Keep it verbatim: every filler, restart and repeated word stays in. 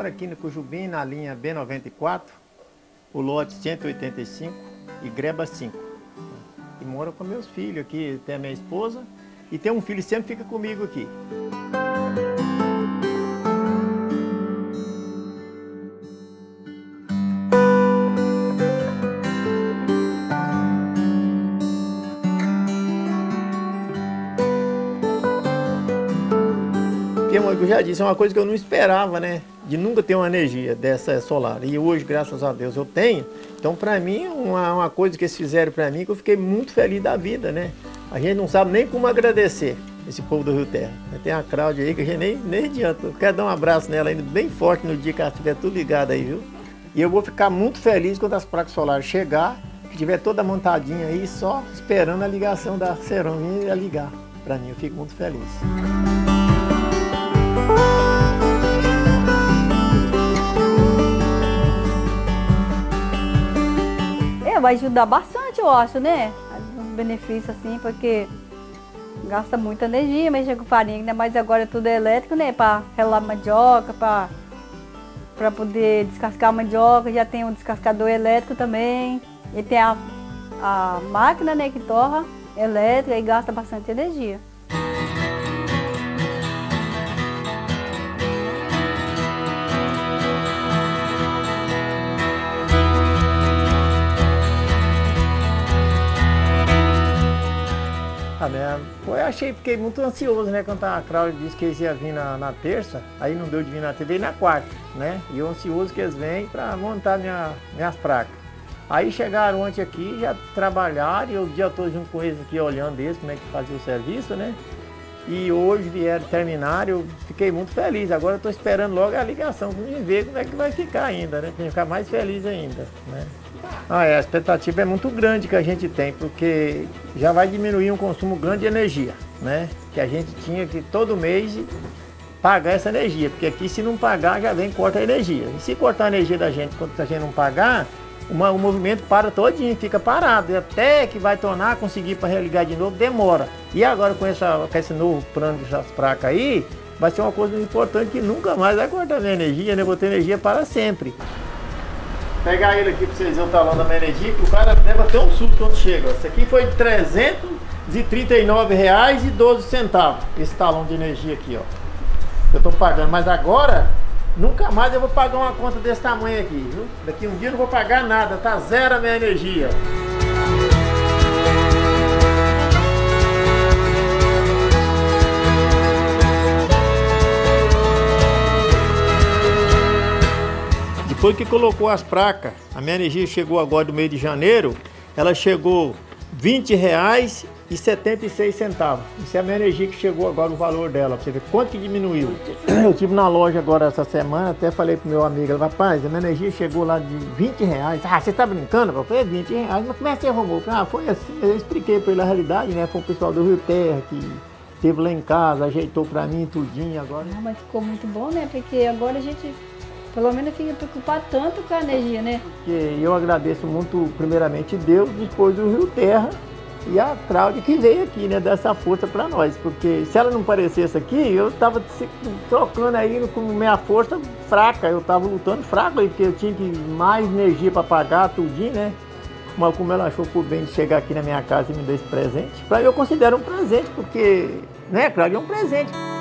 moro aqui no Cujubim, na linha B noventa e quatro, o lote cento e oitenta e cinco e Greba cinco. E moro com meus filhos aqui, tem a minha esposa e tem um filho que sempre fica comigo aqui. Porque, eu já disse, é uma coisa que eu não esperava, né? De nunca ter uma energia dessa solar. E hoje, graças a Deus, eu tenho. Então, para mim, uma, uma coisa que eles fizeram para mim, que eu fiquei muito feliz da vida, né? A gente não sabe nem como agradecer esse povo do Rio Terra. Tem a Cláudia aí que a gente nem, nem adianta. Eu quero dar um abraço nela ainda bem forte no dia que ela estiver tudo ligada aí, viu? E eu vou ficar muito feliz quando as placas solares chegar, que tiver toda montadinha aí, só esperando a ligação da Ceron vir a ligar. Para mim, eu fico muito feliz. É, vai ajudar bastante, eu acho, né? Um benefício assim, porque gasta muita energia, mexer com farinha, ainda mais agora tudo é elétrico, né? Para relar mandioca, para para poder descascar a mandioca, já tem um descascador elétrico também. E tem a, a máquina, né, que torra elétrica e gasta bastante energia. Ah, né? Eu achei, fiquei muito ansioso, né? Quando a Cláudia disse que eles iam vir na, na terça, aí não deu de vir na T V, veio na quarta, né? E eu ansioso que eles venham para montar minha, minhas placas. Aí chegaram ontem aqui, já trabalharam, e eu o dia todo junto com eles aqui, olhando eles, como é que fazia o serviço, né? E hoje vieram terminar, eu fiquei muito feliz. Agora eu estou esperando logo a ligação para me ver como é que vai ficar ainda, né? Para ficar mais feliz ainda, né? Ah, é, a expectativa é muito grande que a gente tem, porque já vai diminuir um consumo grande de energia, né? Que a gente tinha que todo mês pagar essa energia, porque aqui se não pagar já vem e corta a energia. E se cortar a energia da gente quando a gente não pagar, uma, o movimento para todinho, fica parado. E até que vai tornar, conseguir para religar de novo, demora. E agora com, essa, com esse novo plano dessas placas aí, vai ser uma coisa importante que nunca mais vai cortar a minha energia, né? Vou ter energia para sempre. Pegar ele aqui para vocês verem o talão da minha energia, que o cara deve ter um susto quando chega. Esse aqui foi trezentos e trinta e nove reais e doze centavos, esse talão de energia aqui, ó. Eu estou pagando, mas agora nunca mais eu vou pagar uma conta desse tamanho aqui, viu? Daqui um dia eu não vou pagar nada, tá zero a minha energia. Depois que colocou as placas, a minha energia chegou agora do mês de janeiro, ela chegou vinte reais e setenta e seis centavos. Isso é a minha energia que chegou agora, o valor dela, pra você ver quanto que diminuiu. Eu estive na loja agora essa semana, até falei pro meu amigo, rapaz, a minha energia chegou lá de vinte reais. Ah, você tá brincando? Eu falei, é vinte reais, mas como é que você arrumou? Ah, foi assim, eu expliquei pra ele a realidade, né? Foi o pessoal do Rio Terra que esteve lá em casa, ajeitou pra mim tudinho agora. Não, mas ficou muito bom, né? Porque agora a gente pelo menos fica preocupado tanto com a energia, né? Porque eu agradeço muito, primeiramente, Deus, depois do Rio Terra e a Cláudia que veio aqui, né, dar essa força para nós. Porque se ela não aparecesse aqui, eu estava trocando aí com minha força fraca, eu estava lutando fraco aí, porque eu tinha que mais energia para pagar tudinho, né? Mas como ela achou por bem de chegar aqui na minha casa e me dar esse presente, para eu considero um presente, porque, né, Cláudia, é um presente.